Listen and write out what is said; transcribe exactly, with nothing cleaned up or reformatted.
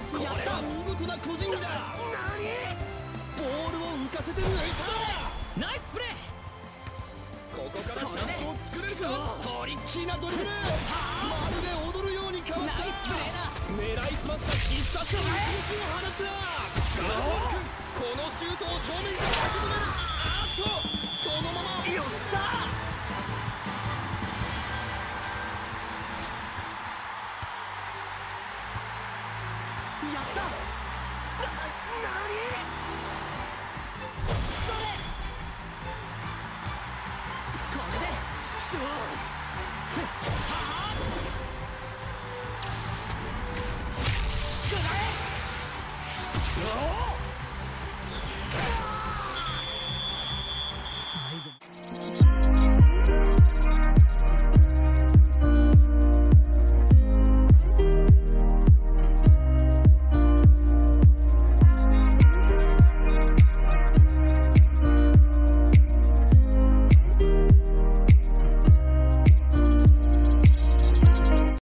これは見事な個人技だ。ボールを浮かせて抜いた。ナイスプレー。ここからチャンスを作れるか。トリッキーなドリブル、まるで踊るようにかわした。ナイスプレーだ。狙いすました必殺の一撃を放った。ガード君、このシュートを正面から受け止める。あっとそのまま。よっしゃ。やった。な、なにそれ。それで畜生。はあくらえ。おお